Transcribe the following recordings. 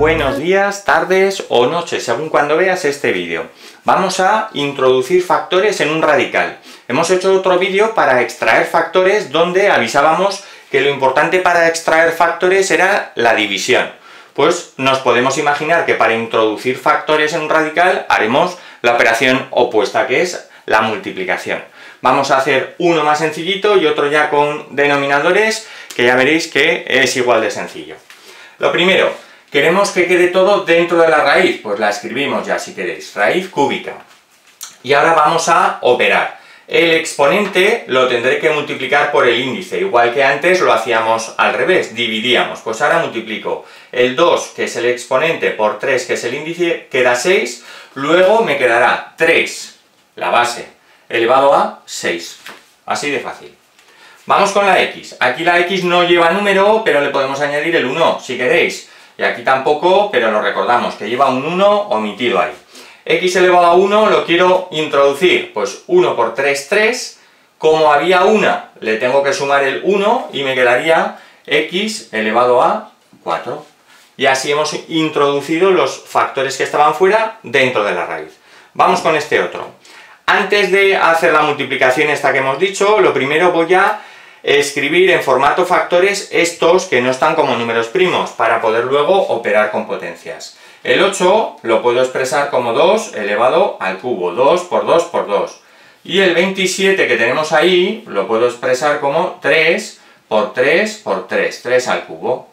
buenos días, tardes o noches, según cuando veas este vídeo. Vamos a introducir factores en un radical. Hemos hecho otro vídeo para extraer factores donde avisábamos que lo importante para extraer factores era la división. Pues nos podemos imaginar que para introducir factores en un radical haremos la operación opuesta, que es la multiplicación. Vamos a hacer uno más sencillito y otro ya con denominadores, que ya veréis que es igual de sencillo. Lo primero, queremos que quede todo dentro de la raíz, pues la escribimos ya si queréis, raíz cúbica. Y ahora vamos a operar. El exponente lo tendré que multiplicar por el índice, igual que antes lo hacíamos al revés, dividíamos. Pues ahora multiplico el 2, que es el exponente, por 3, que es el índice, queda 6, luego me quedará 3, la base, elevado a 6. Así de fácil. Vamos con la x. Aquí la x no lleva número, pero le podemos añadir el 1, si queréis. Y aquí tampoco, pero lo recordamos, que lleva un 1 omitido ahí. X elevado a 1 lo quiero introducir, pues 1 por 3, 3. Como había 1, le tengo que sumar el 1 y me quedaría x elevado a 4. Y así hemos introducido los factores que estaban fuera dentro de la raíz. Vamos con este otro. Antes de hacer la multiplicación esta que hemos dicho, lo primero voy a escribir en formato factores estos que no están como números primos, para poder luego operar con potencias. El 8 lo puedo expresar como 2 elevado al cubo, 2 por 2 por 2. Y el 27 que tenemos ahí lo puedo expresar como 3 por 3 por 3, 3 al cubo.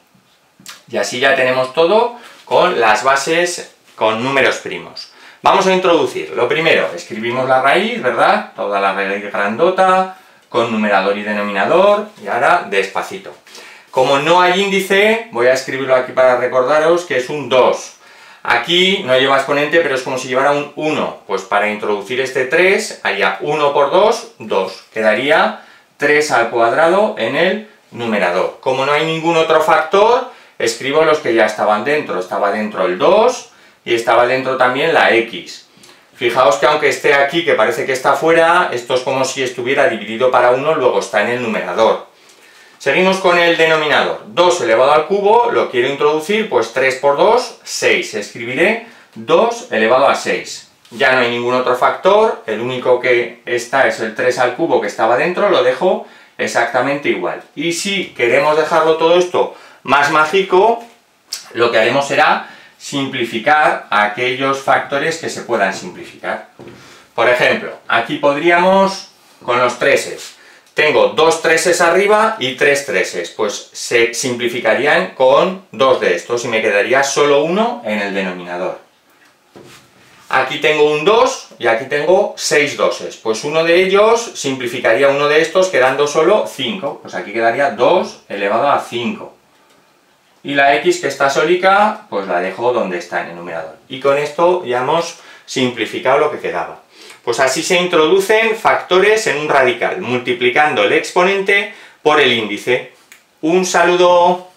Y así ya tenemos todo con las bases con números primos. Vamos a introducir. Lo primero, escribimos la raíz, ¿verdad? Toda la raíz grandota, con numerador y denominador, y ahora despacito. Como no hay índice, voy a escribirlo aquí para recordaros que es un 2. Aquí no lleva exponente, pero es como si llevara un 1. Pues para introducir este 3, haría 1 por 2, 2. Quedaría 3 al cuadrado en el numerador. Como no hay ningún otro factor, escribo los que ya estaban dentro. Estaba dentro el 2 y estaba dentro también la x. Fijaos que aunque esté aquí, que parece que está fuera, esto es como si estuviera dividido para 1, luego está en el numerador. Seguimos con el denominador. 2 elevado al cubo, lo quiero introducir, pues 3 por 2, 6. Escribiré 2 elevado a 6. Ya no hay ningún otro factor, el único que está es el 3 al cubo que estaba dentro, lo dejo exactamente igual. Y si queremos dejarlo todo esto más mágico, lo que haremos será simplificar aquellos factores que se puedan simplificar. Por ejemplo, aquí podríamos, con los treses, tengo 2 treses arriba y 3 treses, pues se simplificarían con 2 de estos y me quedaría solo uno en el denominador. Aquí tengo un 2 y aquí tengo 6 doses, pues uno de ellos simplificaría uno de estos quedando solo 5, pues aquí quedaría 2 elevado a 5. Y la x que está sólica, pues la dejo donde está en el numerador. Y con esto ya hemos simplificado lo que quedaba. Pues así se introducen factores en un radical, multiplicando el exponente por el índice. Un saludo.